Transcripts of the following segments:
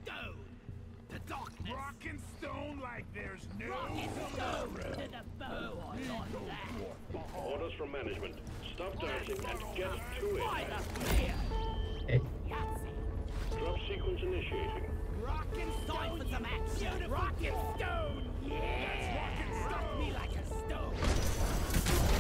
stone to darkness. Rock and stone like there's no Rock and stone to the bow. I like that. Orders from management. Stop dancing and get to By it. the spear. Hey, Yahtzee. Drop sequence initiating. Rock and stone for some action. Rock and stone. Yeah. Rock me like a stone.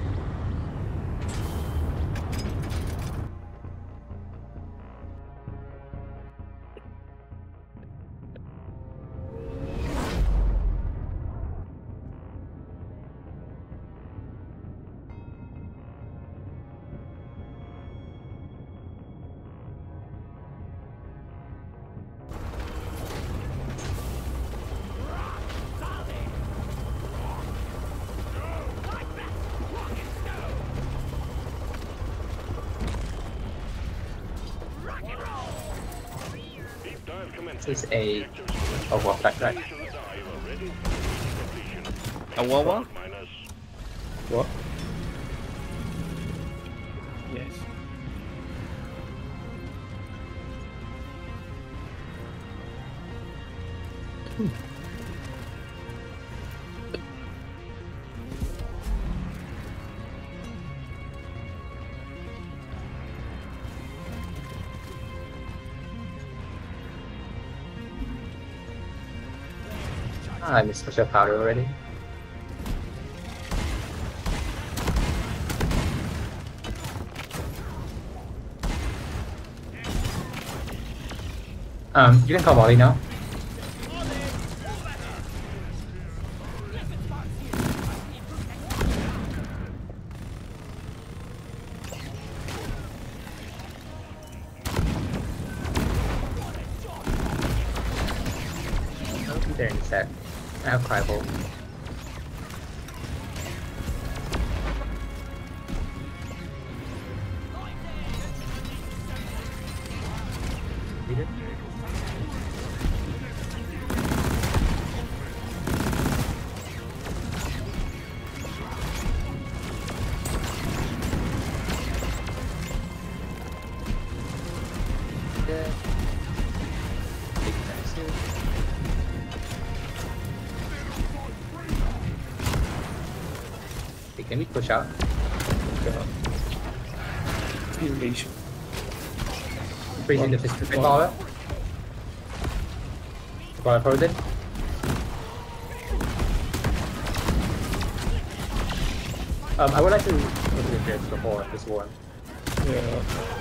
Deep dive commences. this is a what backtrack? A what? Minus. What? Yes. Ah, I missed special powder already. You can call volley now. I'll be there in a sec. I have Cribble. Read it. Yeah. Big massive. Hey, can we push out? Invasion. Freezing the pistol baller. Baller frozen. I would like to look at this before this war. Yeah.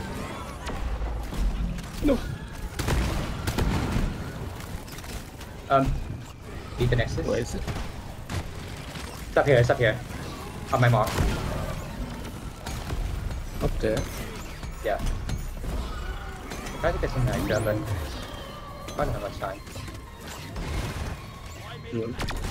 No. Beat the Nexus. Where is it? Stop here, stop here. On my mark. Up there. Yeah. Try to get some Nitro, but I don't have much time. Yeah.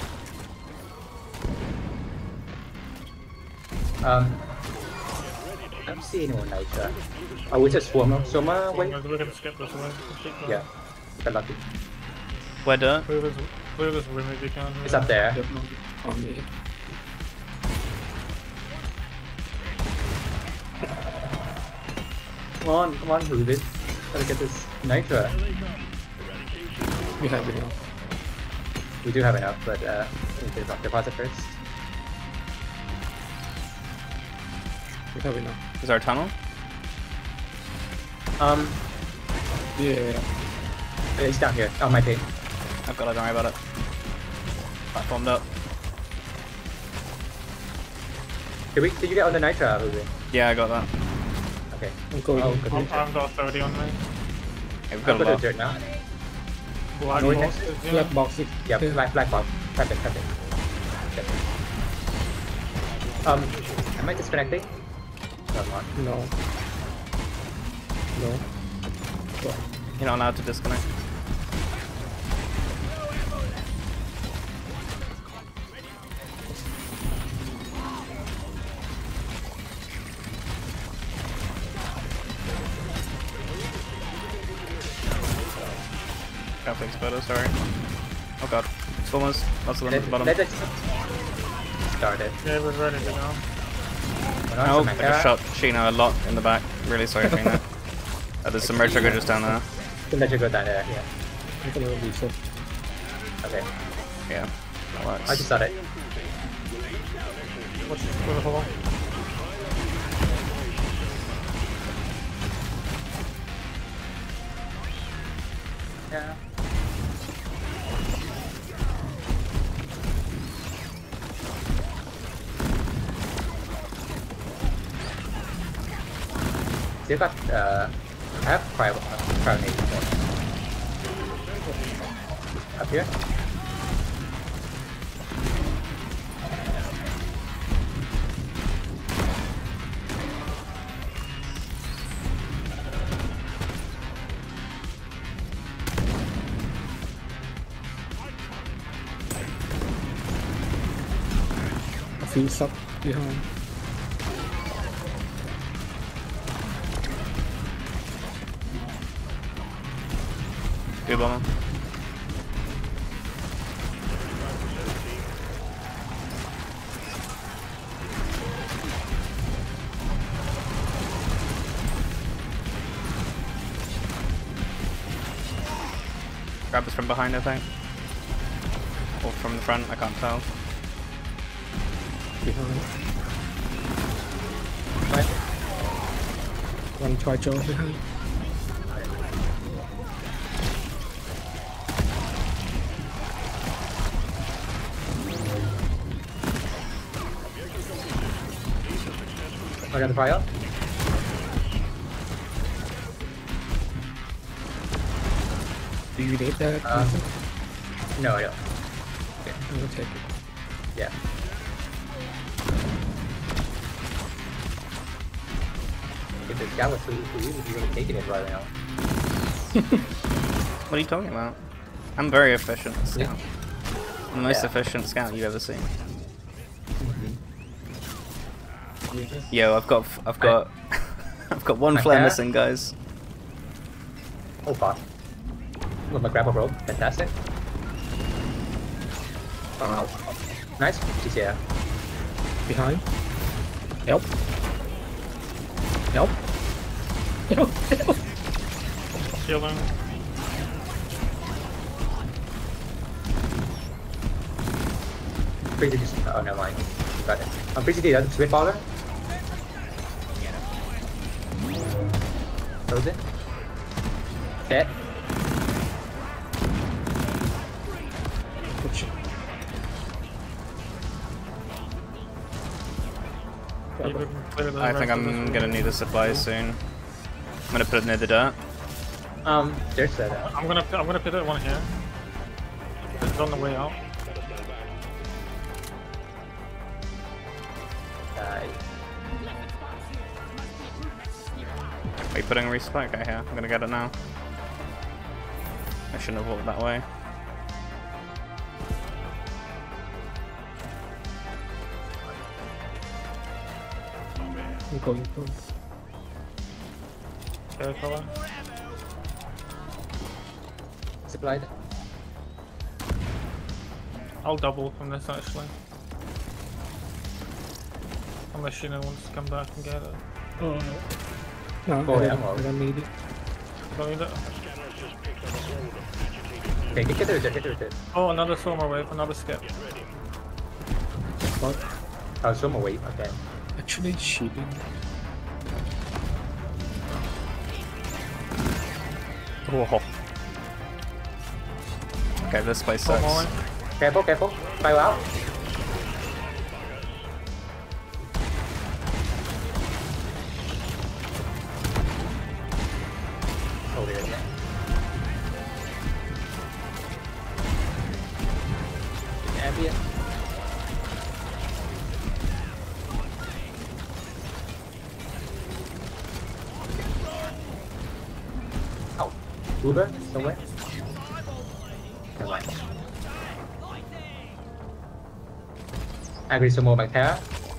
I don't see anyone Nitro. Oh, we just Swarmer. Swarmer, wait. We're gonna skip this away. Yeah. Got lucky. Where dirt? Clear this room if you can. It's up there. Yep, no. On me. Come on, Rubis. Gotta get this Nitro. We have it now. We do have enough, but we need to drop deposit first. We have it now. Is our tunnel? Yeah. It's down here, on my ping. I've got it, don't worry about it. Platformed up. Did you get on the Nitro, Ruby? Yeah, I got that. Okay. I'm going. Oh, good. I've got 30 on me. Hey, we've I've got a got a lot. dirt now. Black Going box next? is, yeah. Black box. Yeah, black box. Tap it. Okay. Am I disconnecting? No, I'm not. No. No. You're not allowed to disconnect. Can't fix photo, sorry. Oh god. Swarmers, lots of them at the bottom. Let it start it. Yeah, we're ready to go. Oh, I just shot Sheena a lot in the back. Really sorry, Sheena. There's some red trigger just down there. Let you go down there, yeah. I'm gonna reset. Okay. Yeah, that works. I just got it. What's the hold on? Yeah. Still got I have cryonate up here. A few sub behind. Good bomber. Grab us from behind, I think. Or from the front, I can't tell. Behind. Right. One try jaw behind. I got the fire. Do you need that? No, I don't. I'm gonna take it. Yeah. If this guy was for you, you'd be really taking it right now. What are you talking about? I'm very efficient scout. I'm the most Yeah. efficient scout you've ever seen. Yo, I've got I've got one My flare cat? missing, guys. Oh fuck. With my grapple rope. Fantastic. Oh. Nice. GTR. Behind. Help. Help. Help. Help. Healing. Pretty just. Oh, never mind. Got it. I'm pretty dead. Spitfire. Close it. Hit. Good shit. You can clear the I think rest of I'm this gonna room. need a supply soon. I'm gonna put it near the dirt. There's that. I'm gonna put that one here. It's on the way out. Are you putting a resupply? Okay, here. I'm gonna get it now. I shouldn't have walked that way. I'm going for. Okay, fella. Supplied. I'll double from this actually. Unless Shino wants to come back and get it. Oh no. No, Oh, I yeah, don't, well. I don't need it. Don't need it. Okay, get it. Oh, another Soma wave, another skip. But Oh, some away. Okay. actually, shielding. Whoa. Okay, this place One sucks. more. Careful. Fire out. Oh, there it is. Ambient. Oh, Uber somewhere. Never mind. Agree some more by Terra.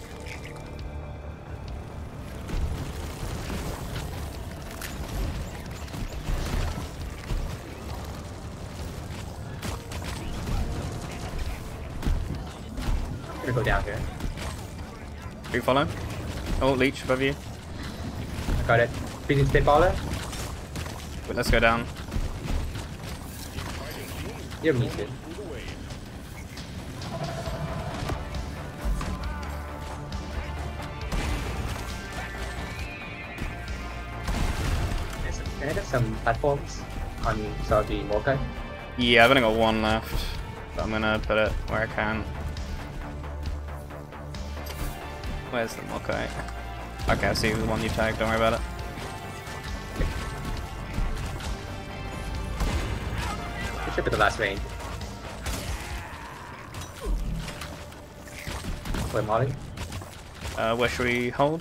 Gonna go down here. Do you follow? Oh, leech above you. I got it. Freezing Spitballer. Wait, let's go down. You don't need to. Can I get some platforms on some of the Mokai? Yeah, I've only got one left, but I'm gonna put it where I can. Where's the Mokai? Okay, I see the one you tagged, don't worry about it. It should be the last range. Wait, Molly? Where should we hold?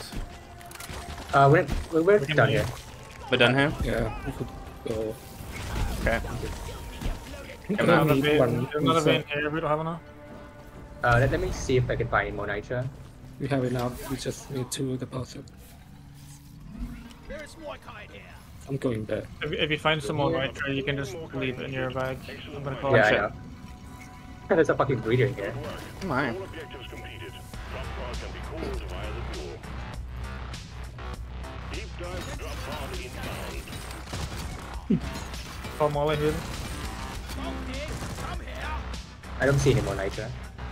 We're done here. We're done here? Yeah, we could go. Okay. We Another only need vein, one another vein reset. here, we don't have enough. Let me see if I can find more Nitra. We have enough. We just need to deposit. There's more kind here. I'm going back. If you find some more nitro, you can just leave it in your bag. I'm gonna call Yeah, I it. know. There's a fucking breeder in here. Come on. All objectives completed. Drop pod can be called via the fuel. Deep dive drop pod inbound. Call Molly here. I don't see any more Nitra.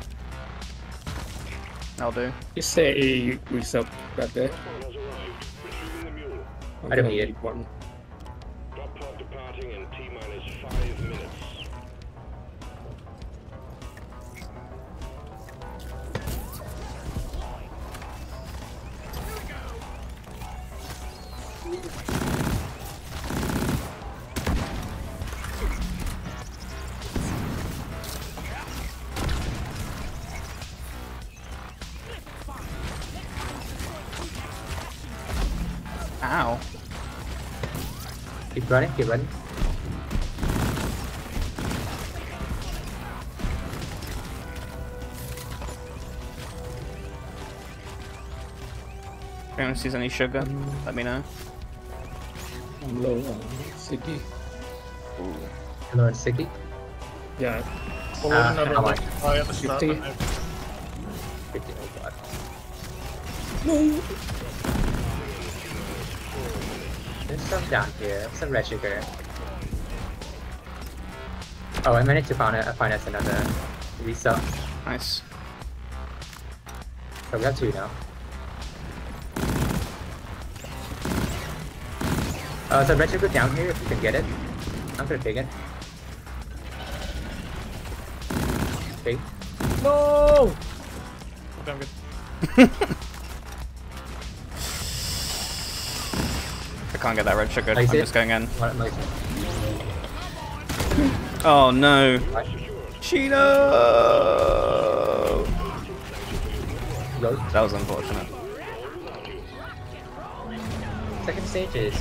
I'll do. Is there a reset back there? Has arrived. Retrieving the mule. I'm I don't gonna need it. one. Drop pod departing in T-minus 5 minutes. Ow. Keep running, keep running. If anyone sees any sugar, let me know. I'm low on city. Hello, Siggy. Yeah, Follow another how one. much? Oh, at the start. 50. 50, oh god. There's some down here, some red sugar. Oh, I managed to find us another reset. Nice. So we have two now. So red sugar down here if you can get it. I'm gonna take it. Okay. No! Okay, I'm good. I can't get that red sugar. Oh, you I'm see just it? going in. What am I- Oh no. what? Cheeto! Load. That was unfortunate. Second stage is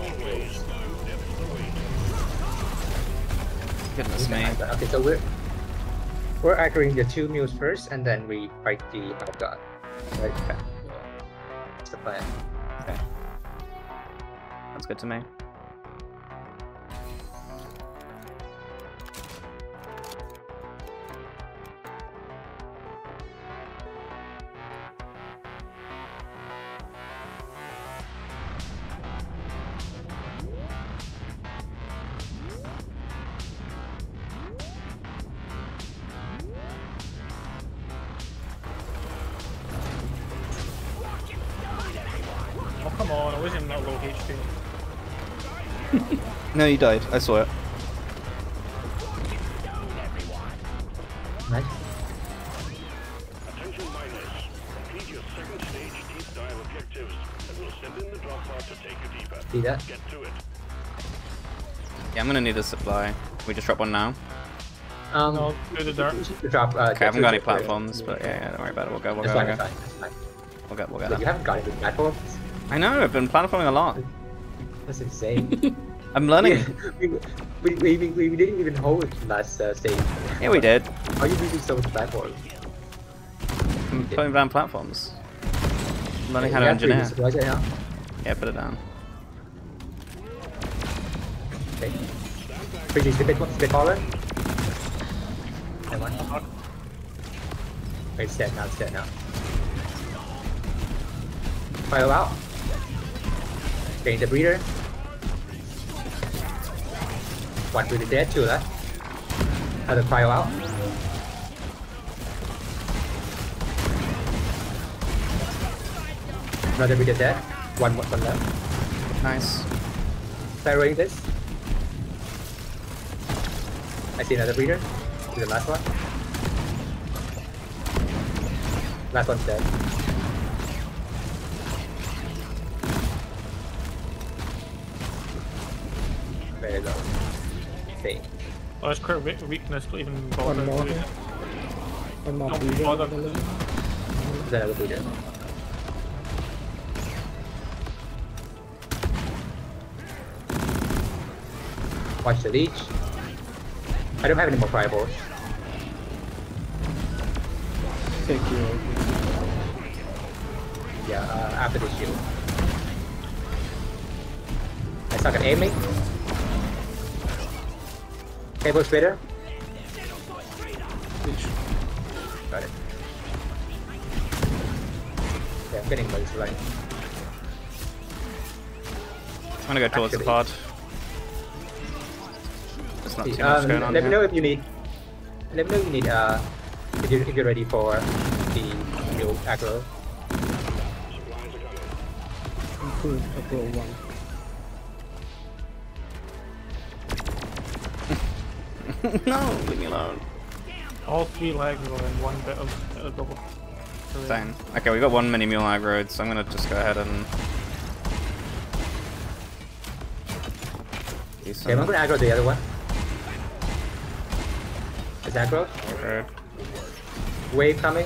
Goodness me. okay, so we're anchoring the two mules first, and then we fight the half god. Right? Okay. That's the plan. Okay. That's good to me. Oh, come on, I was in that low HP. No, you died. I saw it. Nice. Attention miners. Complete your second stage deep dive objectives, and we'll send in the drop pod to take you deeper. See that? Get to it. Yeah, I'm gonna need a supply. We just drop one now. No, do the dirt. We should drop. Okay, I haven't got any platforms, but yeah, don't worry about it. We'll go, we'll That's go, fine, we'll that's go. fine, that's fine. We'll get But you them. haven't got any platforms? I know, I've been platforming a lot. That's insane. I'm learning. we didn't even hold last stage. Yeah, we did. How are you using so much platforms? I'm putting down platforms. I'm learning how to You have three engineer. supplies right now. Yeah, put it down. Okay. Pretty a bit taller. Never mind. Wait, it's dead now, it's dead now. Fire out. Getting the breeder. One breeder dead, two left. Another cryo out. Another breeder dead. One left. Nice. Thyroing this. I see another breeder. This is the last one. Last one's dead. Very low. Stay. Oh, it's quite weakness to even One bother. more here. One more No, breeder. bother. There's another breeder. Watch the leech. I don't have any more fireballs. Take your. Yeah, after the shield. I suck at aiming. Cable splitter. Got it. Yeah, I'm getting most line. I'm gonna go towards the Actually- pod. There's not too much going on let me know here. if you need. Let me know if you need. If you're ready for the new aggro. Supplies are coming. Improve upper one. No, leave me alone. All 3 legs were in one bit of double. Same. Okay, we got one mini mule aggro, so I'm gonna just go ahead and. Do Okay, I'm some gonna aggro the other one. Is aggro? aggro. Wave coming.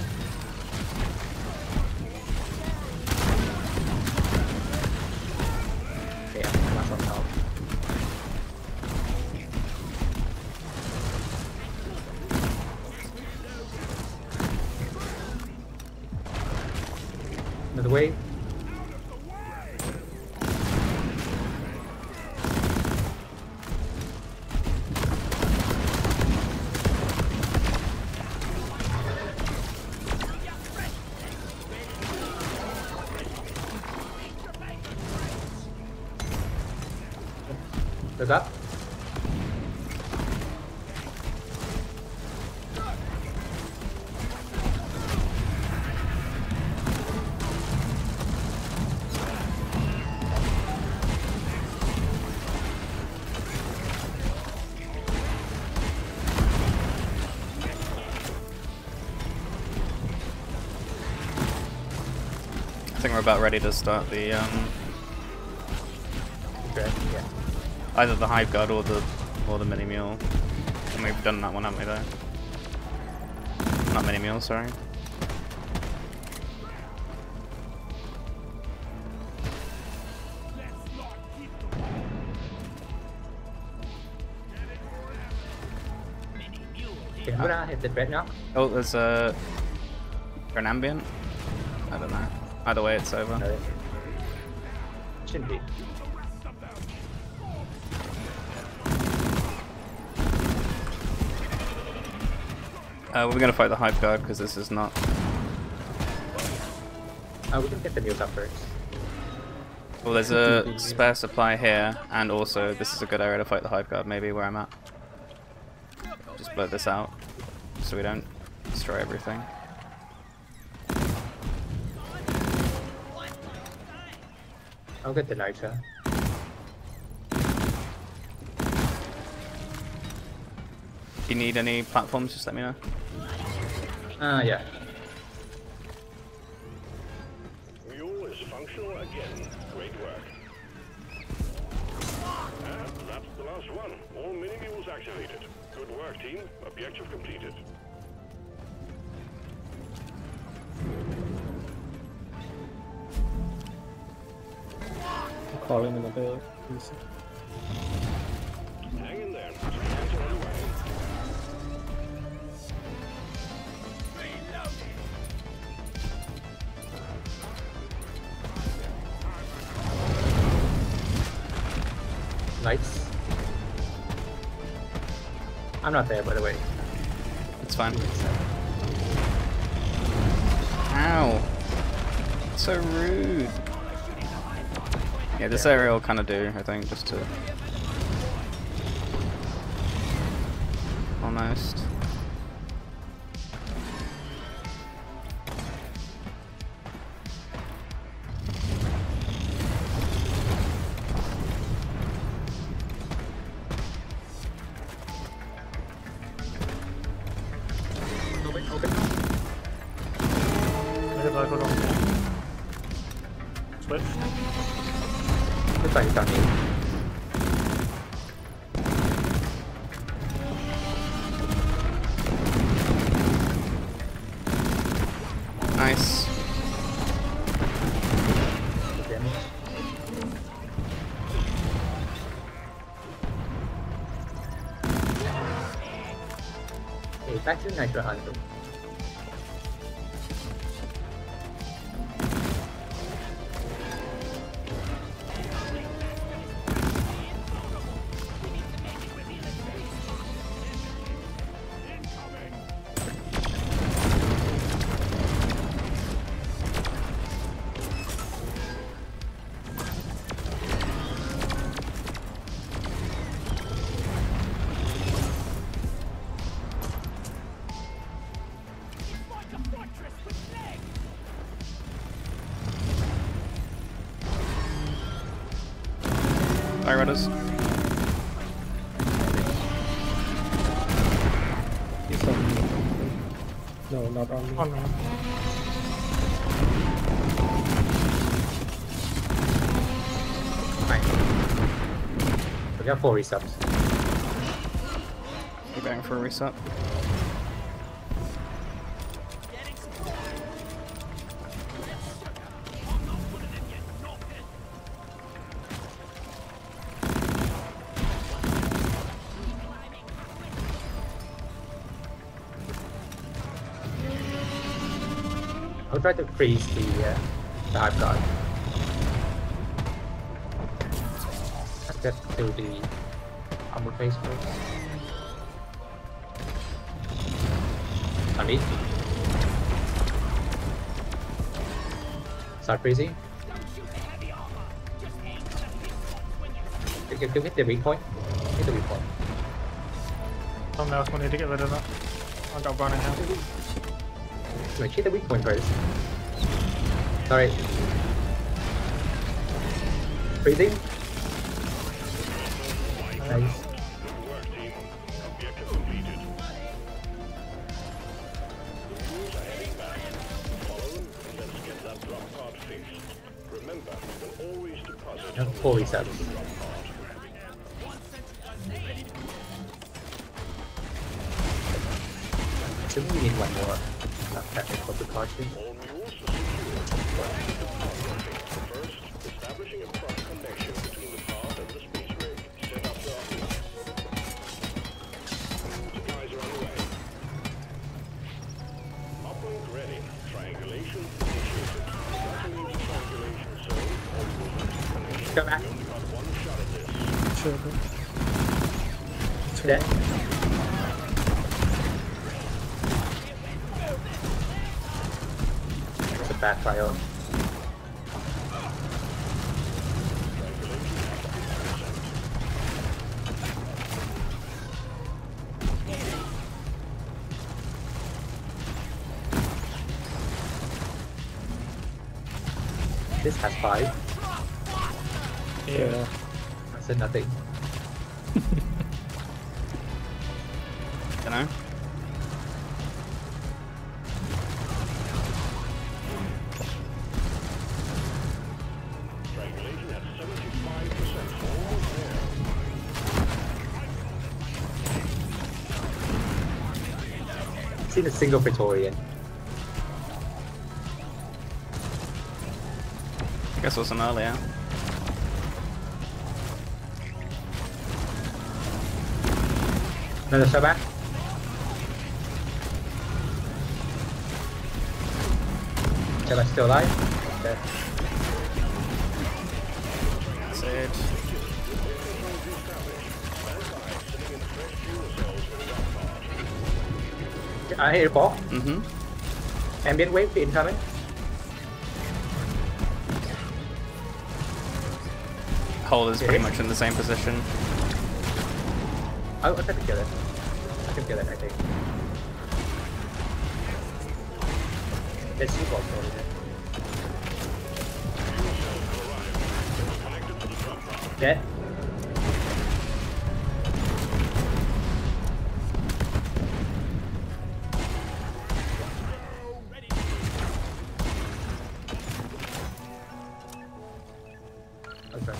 Okay, I'm not on health. Another wave. Look up. I think we're about ready to start the Okay, yeah. either the hive guard or the mini mule. And we've done that one, haven't we? Though. Not mini mule, sorry. Okay, I'm gonna hit the dreadnought. Oh, there's an ambient. I don't know. Either way, it's over. No, shouldn't be. We're gonna fight the hive guard because this is not. We can get the mules up first. Well, there's a spare supply here, and also this is a good area to fight the hive guard. Maybe where I'm at. Just blow this out, so we don't destroy everything. I'll get the Nitra. If you need any platforms, just let me know. Yeah. Mule is functional again. Great work. And that's the last one. All mini mules activated. Good work, team. Objective completed. Calling in a bit. Hang in there. Supplies are on the way. Lights. I'm not there, by the way. It's fine. Ow! So rude. Yeah, this area will kind of do, I think, just to. almost. Open. Maybe I got on. Switch. Looks like it's on me. Nice. Damage. Okay, back to Nitro Hunter. Fire Rudders. He's on me. No, not on me. Oh no. Fine. We got 4 resubs. We're going for a reset. I'll try to freeze the hard guard. I'll get to the armor phase first. On me. Start freezing. Give me the weak point. Hit the weak point. Someone else will need to get rid of that. I got burning here. Wait, hit the weak point first. Sorry. Freezing. Nice. Good work, team. Objective completed. The rules are heading back. Follow them and let's get that drop pod fixed. Remember, you can always deposit I have 4 resubs. the drop pod. So we need one more technical precaution. All mules are secure. First, establishing a cross connection between the pod and the space rig. Set up docking. Supplies are on the way. Uplink ready. Triangulation initiated. Starting the triangulation zone. All mules connection. Come back. We only got one shot at this. Sure. Dead. It's a backfire. This has 5. Yeah. I said nothing. Dunno. Triangulation at 75%. Almost there. Seen a single Praetorian. I guess wasn't earlier. Another shot back. Jedi still alive. Dead. Sage. I hear a ball. Mm-hmm. Ambient wave incoming. Hole is pretty Okay. much in the same position. I'll try to kill it. can kill it, I think. There's two balls over there. Dead. Okay.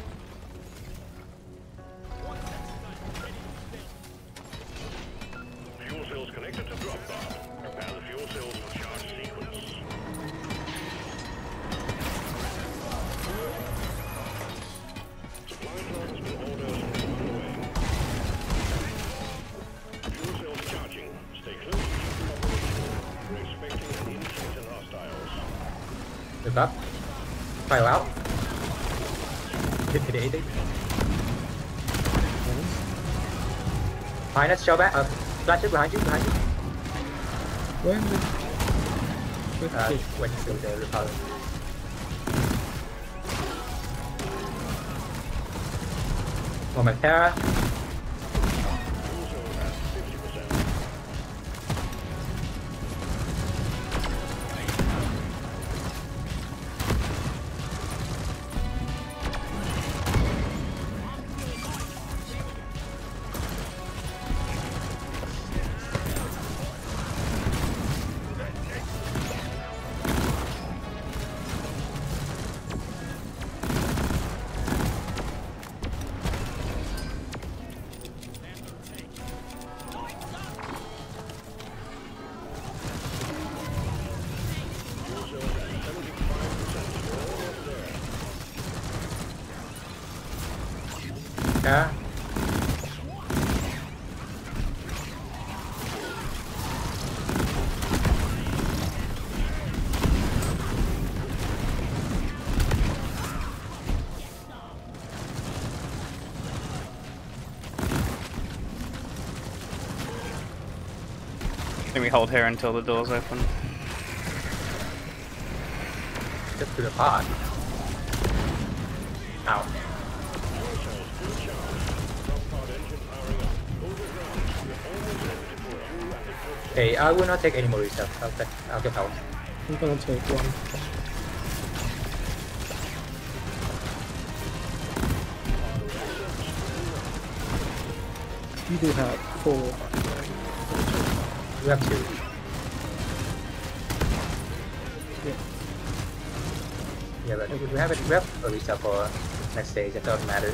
Fuel cells connected to drop pod. Prepare the fuel cells for charge sequence. Supply drones with orders on the way. Fuel cells charging. Stay close to keep operational. We're expecting an increase in hostiles. Look up. File out. Didn't hit anything. Behind us, shell back. Flash it behind you, behind you. Where is it? Went through the repellent. Moment, Terra. Fuel cell at 50%. Fuel cells at 75%. We're almost there. Terra. I think we hold here until the doors open. Just to the pod. Ow. Okay, I will not take any more reset. I'll get out. I'm gonna take one. You do have 4. We have 2. Yeah. Yeah, but we have a reset for next stage. It doesn't matter.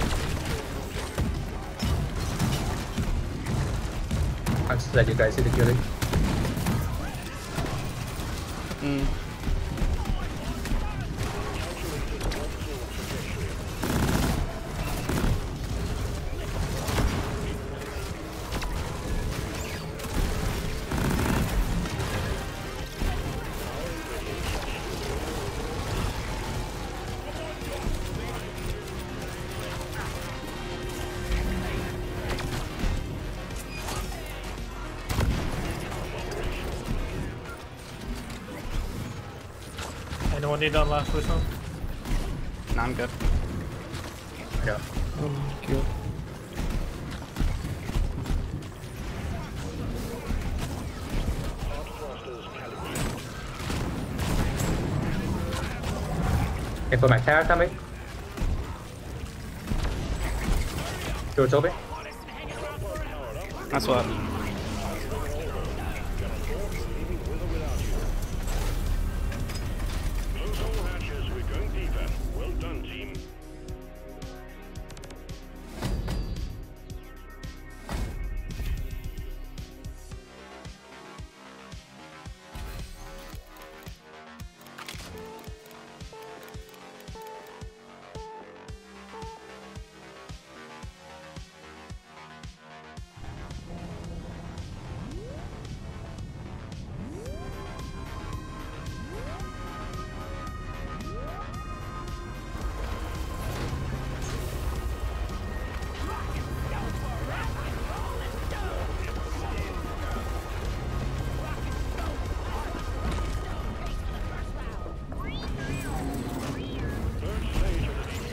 I'll just let you guys do the killing. Anyone need that last push now? No, I'm good. Yeah. Good. Okay, for my Terra coming. Doors open. That's what. Close all hatches. We're going deeper. Well done, team.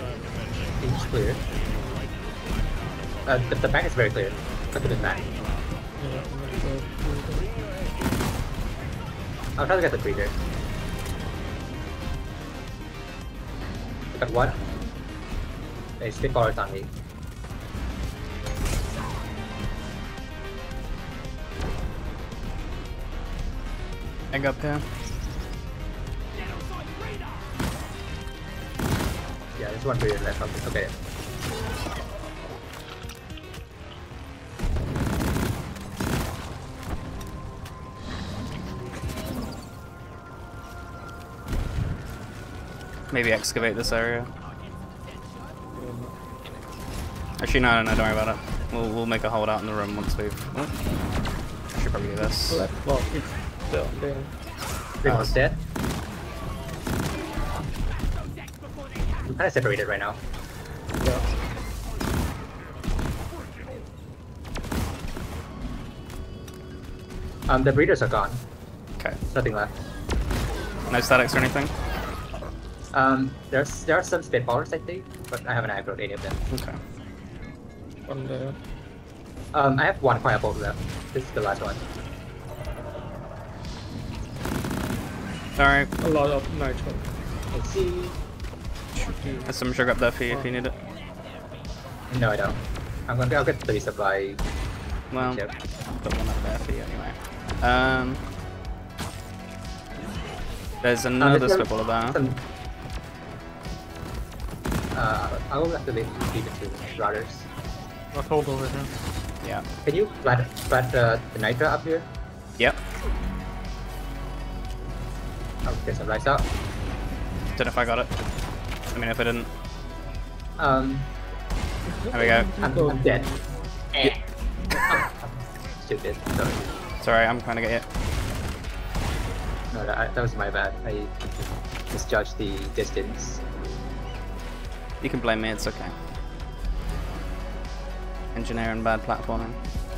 It's clear. The back is very clear. Look at the back. I'll try to get the breeder. Got one. They stick forward on me. Egg up here. Yeah, there's one breeder left. Okay. Maybe excavate this area. Actually, no, don't worry about it. We'll make a hold out in the room once we've. Oh, I should probably do this. Well, it's still there. Big one's dead. I'm kind of separated right now. Yeah. The breeders are gone. Okay. There's nothing left. No statics or anything? There are some spitballers I think, but I haven't aggroed any of them. Okay. One there. I have one firebolt left. This is the last one. Alright. A lot of nitro. Let's see. There's some sugar up there for you if you need it. No, I don't. I'll get 3 supply. Well, Yep. put one up there for you anyway. There's another spitball about. I will have to leave it to routers. Let's hold over here. Yeah. Can you flat the Nitra up here? Yep. I'll get some lights out. Don't know if I got it. I mean, if I didn't. There we go. I'm dead. Stupid. Sorry. Sorry, I'm trying to get it. No, that was my bad. I misjudged the distance. You can blame me, it's okay. Engineering bad platforming.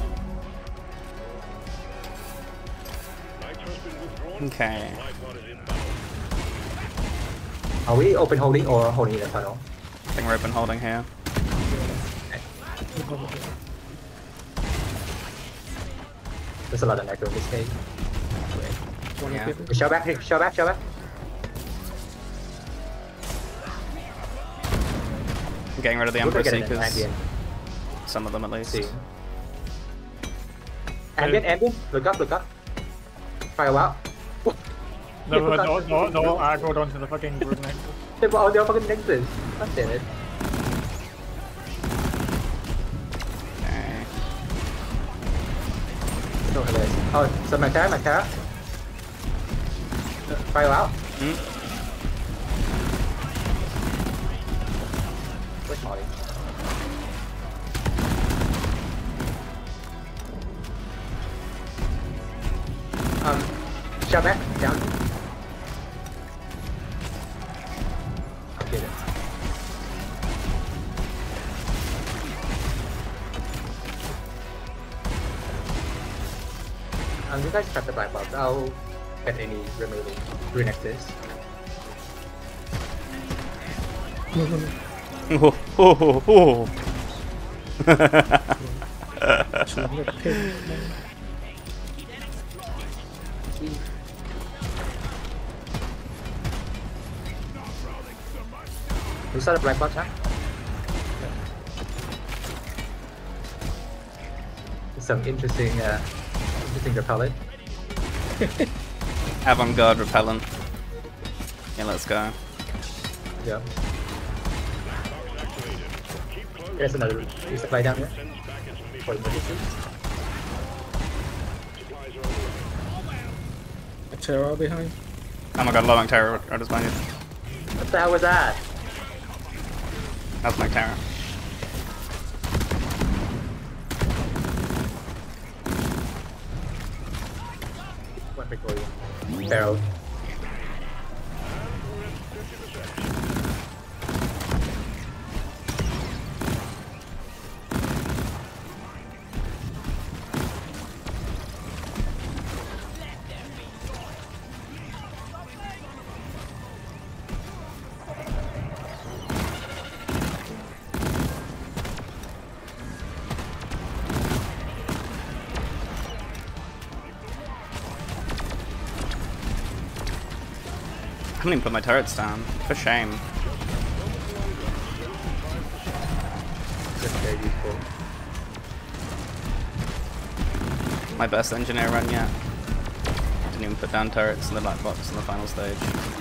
Okay. Are we open holding or holding in the tunnel? I think we're open holding here. There's a lot of necro in this case. Yeah. Shell back, shell back, shell back. I'm getting rid of the We're Emperor getting an Seekers. ambient. Some of them at least. See. Ambient, look up. Fire out. No, aggroed onto the fucking group next. They're fucking nexus. God damn it. Okay. So hilarious. Oh, so my Terra. Fire out. Where's Molly? Shove back, down. I'll get it. You guys cut the black box. I'll get any remaining green nexus. Oh, oh, oh. You saw the black box, huh? Some interesting repellent. Avant-garde repellent. Yeah, let's go. Yeah. There's another resupply down here. For emergency. A Terra behind. Oh my god, low Terror right behind you. What the hell was that? That's my Terror. One before you. Barrel. haven't even put my turrets down. For shame. That's very useful. My best engineer run yet. Didn't even put down turrets in the black box in the final stage.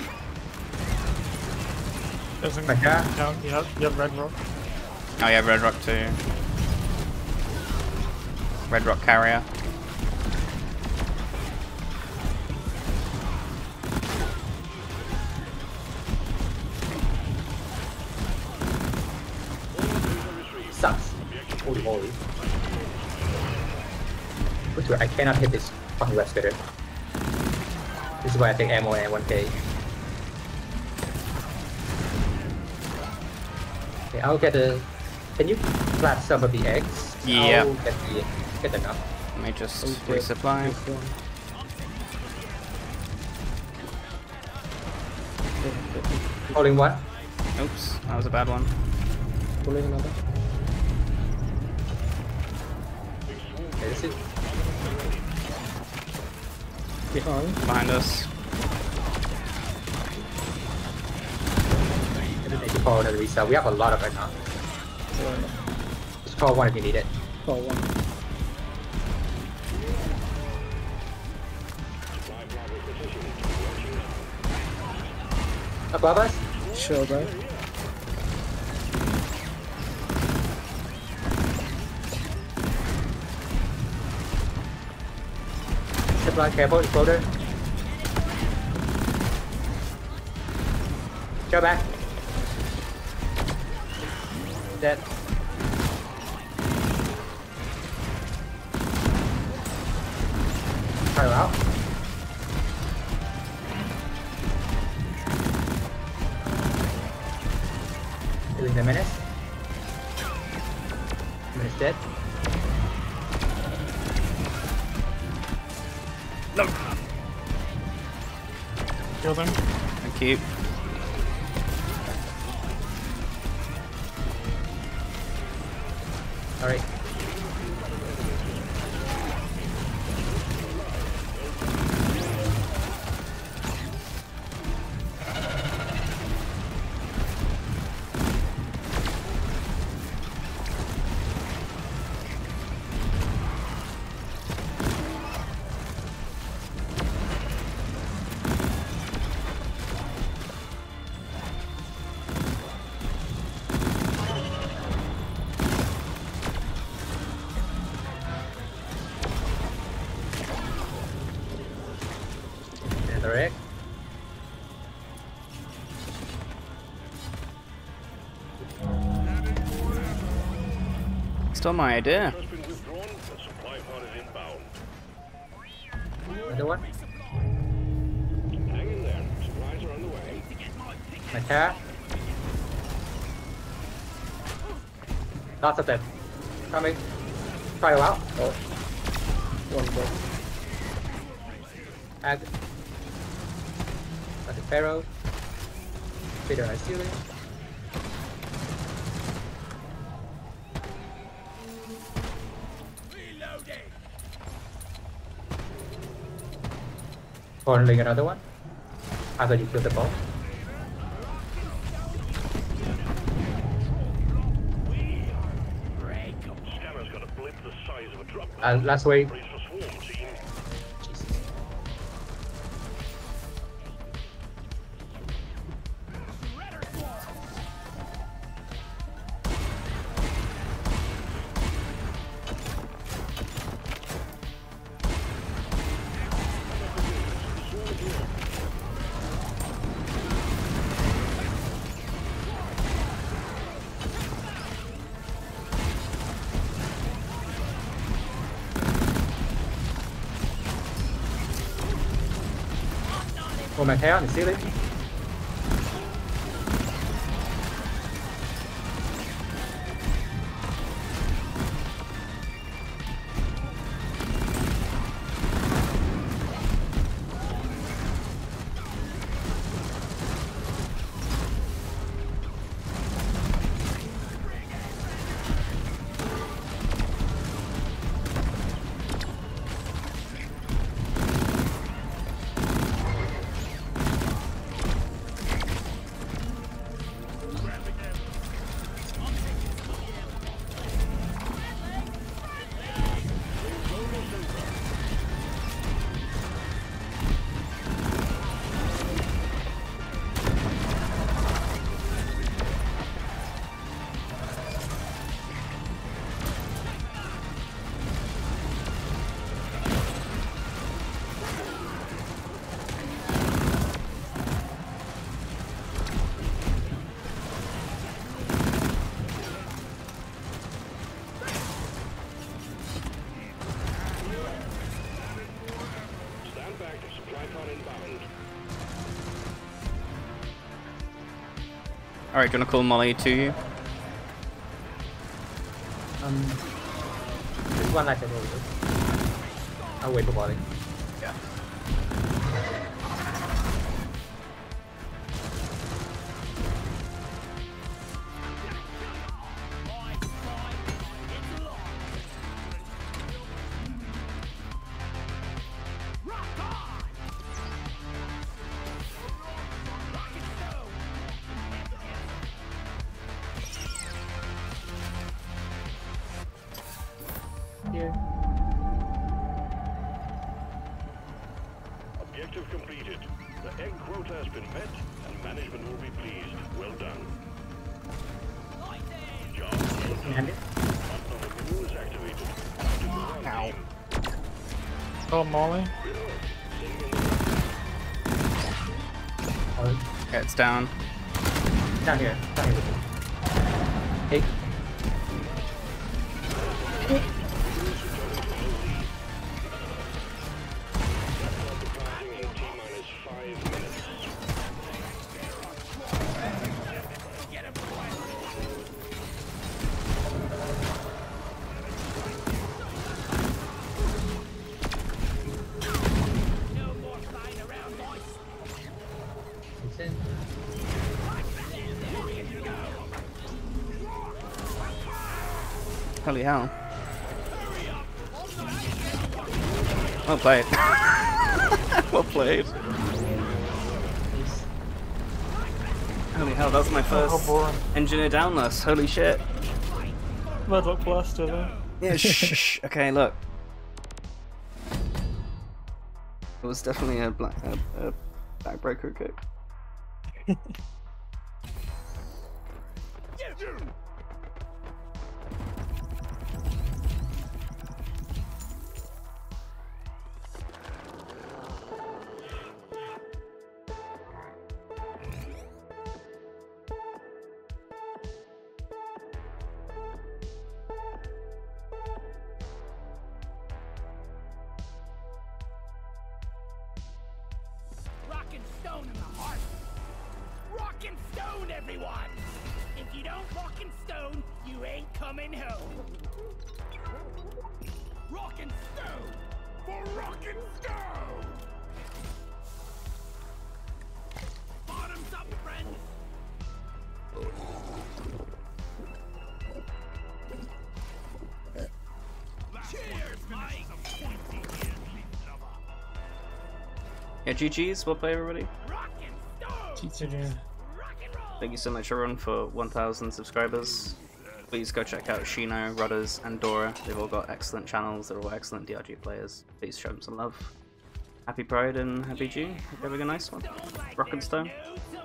Doesn't Like that? count. You have Red Rock. Oh yeah, Red Rock too. Red Rock carrier. Sucks. Holy moly. I cannot hit this fucking web spitter. This is why I take ammo and 1k. Okay, I'll get the. Can you plant some of the eggs? Yeah. I'll get enough. Let me just Okay. resupply. This one. Okay. Holding one. Oops, that was a bad one. Pulling another. Okay, this is. Behind. Behind us. I just need to call another reset. We have a lot of it now. Just call one if you need it. Call one. Above us? Sure, guy. Supply careful, exploder. Go back. Dead. Fire out. Killing the menace. Menace dead. No. Kill them. Thank you. Alright. Another egg. Still my idea. Has been withdrawn. The supply pod is inbound. Another one. Hang in there. Supplies are on the way. My cat. Lots of them. Coming. Try you out. Oh. One dead. Ag. Got the Pharaoh. Peter on ceiling. Cornering another one. I thought you killed the ball. Scanner's got a blip the size of a drop. Last wave. Brace for swarm, team. Jesus. Oh, my hair on the ceiling. Alright, do you want to call Molly to you? There's one life over here. I'll wait for Molly. Yeah. Here. Objective completed. The egg quota has been met, and management will be pleased. Well done. Job well done. Hand it. Button on the menu is activated. Time to go on, team. Oh, Molly. Molly. Yeah, it's down. Down here. Down here with me. Hey. Departing in T-minus 5 minutes. No more flying around, boys. It's in. Holy hell. Well played. Well played. Please. Holy hell, that was my first boring. engineer downless. Holy shit. Medlock Blaster though. Yeah, shh. Okay, look. It was definitely a backbreaker kick. Rock and stone in the heart. Rock and stone, everyone. If you don't rock and stone, you ain't coming home. Rock and stone for rock and stone. Bottoms up, friends. Cheers, Mike. Yeah, GG's, well played everybody. Rock and stone. GG. Rock and roll. Thank you so much everyone for 1,000 subscribers. Please go check out Shino, Rudders, and Dora. They've all got excellent channels, they're all excellent DRG players. Please show them some love. Happy Pride and Happy June. Hope you have a nice one. Rock and Stone. No